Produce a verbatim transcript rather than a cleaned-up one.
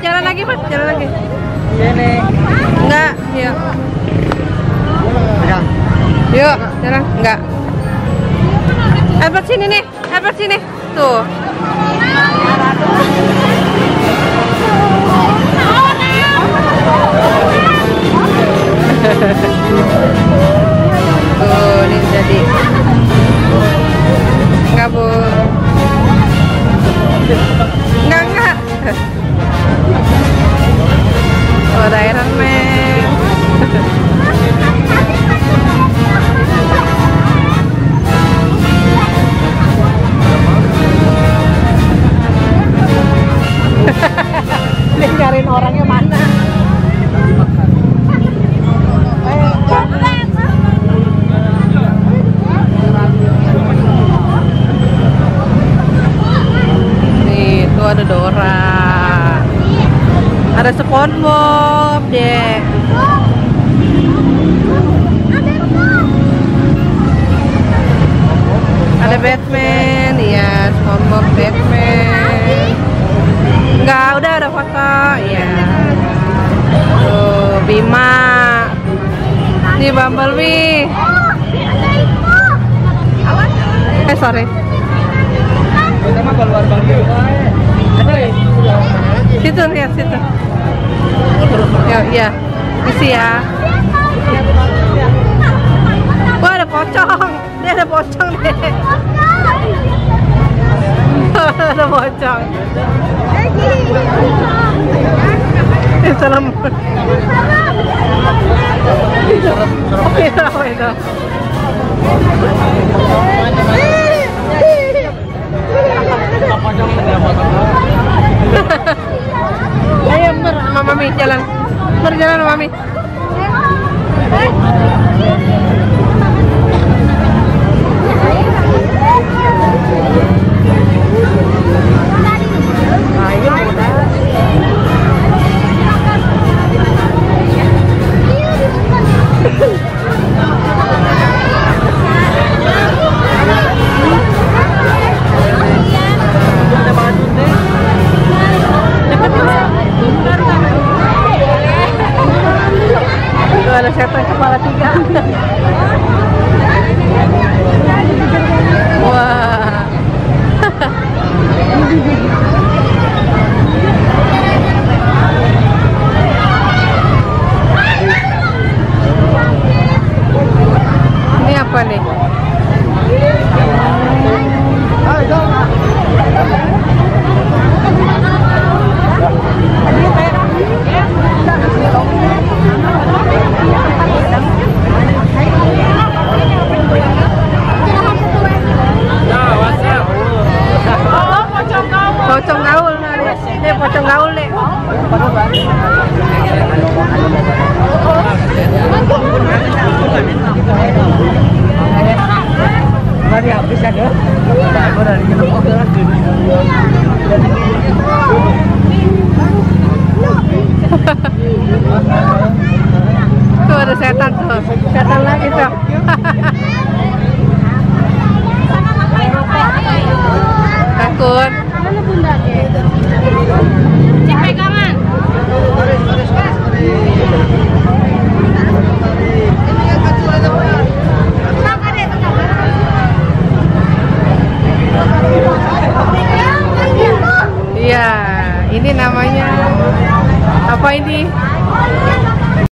jalan lagi Mas, jalan lagi. Sini. Enggak, yuk. Ya. Yuk, jalan, enggak. Albert sini nih, Albert sini. Tuh. Tuh, ini jadi. Enggak, Bu. Enggak, enggak. Oh, ada Iron Man. Dia nyariin orangnya mana? Nih, tuh ada Dora. Ada SpongeBob deh. Ada Batman, iya, SpongeBob, Batman. Enggak, udah ada foto, ya. Tuh, Bima. Ini Bumblebee. Eh, sorry. Situ lihat situ. Ya, iya. Isi ya. Wah, ada pocong. Dia ada pocong deh. Ada pocong. Salam. Itu itu. Ayo ber sama Mami jalan. Berjalan sama Mami. Ayo udah. Tuh ada setan kepala tiga. Wah. Ini apa nih? Pocong gaul, nih pocong gaul nih. Mari habis ya deh. Tuh ada setan tuh, setan lagi tuh. Takut. Cek pegangan. Iya, ini namanya apa ini?